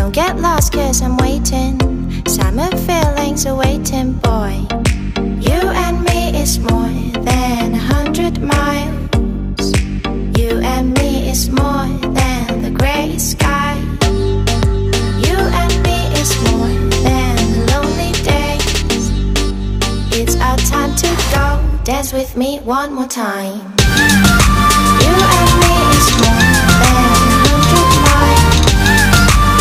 Don't get lost cause I'm waiting. Summer feelings are waiting, boy. You and me is more than 100 miles. You and me is more than the gray sky. You and me is more than the lonely days. It's our time to go. Dance with me one more time.